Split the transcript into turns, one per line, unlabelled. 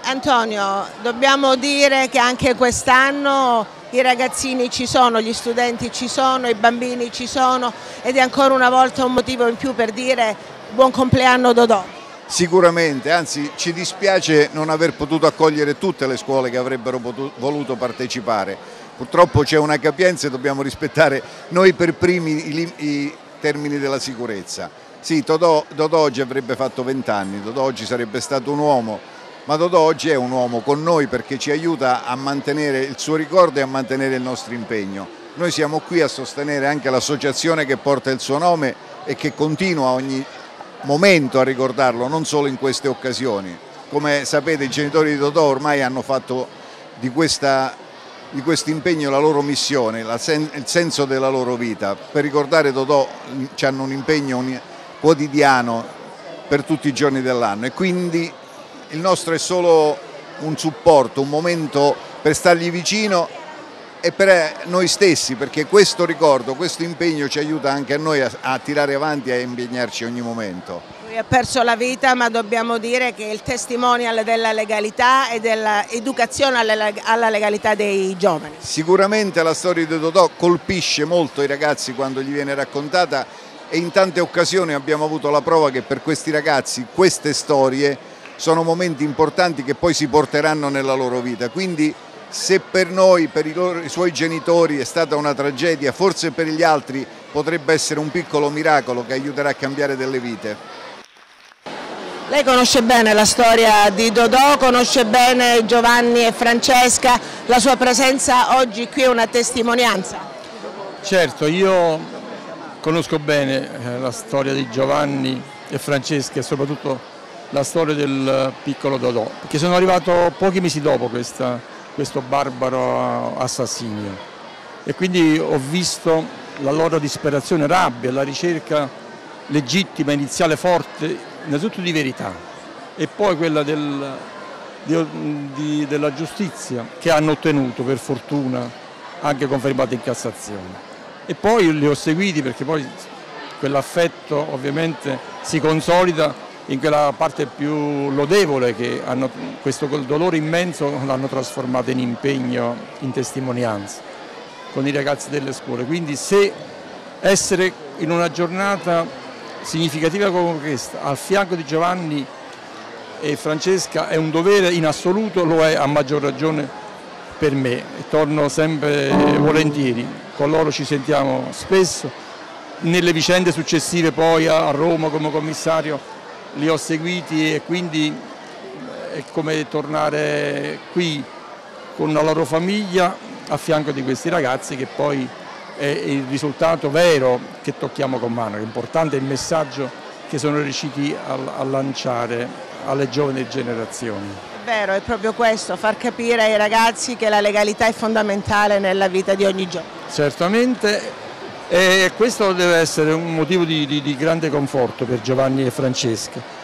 Antonio, dobbiamo dire che anche quest'anno i ragazzini ci sono, gli studenti ci sono, i bambini ci sono ed è ancora una volta un motivo in più per dire buon compleanno Dodò.
Sicuramente, anzi ci dispiace non aver potuto accogliere tutte le scuole che avrebbero voluto partecipare. Purtroppo c'è una capienza e dobbiamo rispettare noi per primi i termini della sicurezza. Sì, Dodò oggi avrebbe fatto 20 anni, Dodò oggi sarebbe stato un uomo, ma Dodò oggi è un uomo con noi perché ci aiuta a mantenere il suo ricordo e a mantenere il nostro impegno. Noi siamo qui a sostenere anche l'associazione che porta il suo nome e che continua ogni momento a ricordarlo, non solo in queste occasioni. Come sapete, i genitori di Dodò ormai hanno fatto di questo impegno la loro missione, il senso della loro vita. Per ricordare Dodò hanno un impegno quotidiano per tutti i giorni dell'anno e quindi il nostro è solo un supporto, un momento per stargli vicino e per noi stessi, perché questo ricordo, questo impegno ci aiuta anche a noi a tirare avanti e a impegnarci ogni momento.
Lui ha perso la vita, ma dobbiamo dire che è il testimonial della legalità e dell'educazione alla legalità dei giovani.
Sicuramente la storia di Dodò colpisce molto i ragazzi quando gli viene raccontata e in tante occasioni abbiamo avuto la prova che per questi ragazzi queste storie sono momenti importanti che poi si porteranno nella loro vita. Quindi se per noi, per i suoi genitori è stata una tragedia, forse per gli altri potrebbe essere un piccolo miracolo che aiuterà a cambiare delle vite.
Lei conosce bene la storia di Dodò, conosce bene Giovanni e Francesca, la sua presenza oggi qui è una testimonianza.
Certo, io conosco bene la storia di Giovanni e Francesca e soprattutto la storia del piccolo Dodò, perché sono arrivato pochi mesi dopo questo barbaro assassinio e quindi ho visto la loro disperazione, rabbia, la ricerca legittima, iniziale, forte, innanzitutto di verità e poi quella della giustizia che hanno ottenuto per fortuna, anche confermata in Cassazione. E poi li ho seguiti perché poi quell'affetto ovviamente si consolida in quella parte più lodevole che hanno questo dolore immenso l'hanno trasformato in impegno, in testimonianza con i ragazzi delle scuole. Quindi se essere in una giornata significativa come questa al fianco di Giovanni e Francesca è un dovere in assoluto, lo è a maggior ragione per me e torno sempre volentieri, con loro ci sentiamo spesso, nelle vicende successive poi a Roma come commissario li ho seguiti e quindi è come tornare qui con la loro famiglia a fianco di questi ragazzi che poi è il risultato vero che tocchiamo con mano, è importante il messaggio che sono riusciti a lanciare alle giovani generazioni.
È vero, è proprio questo, far capire ai ragazzi che la legalità è fondamentale nella vita di ogni giorno.
Certamente. E questo deve essere un motivo di grande conforto per Giovanni e Francesca.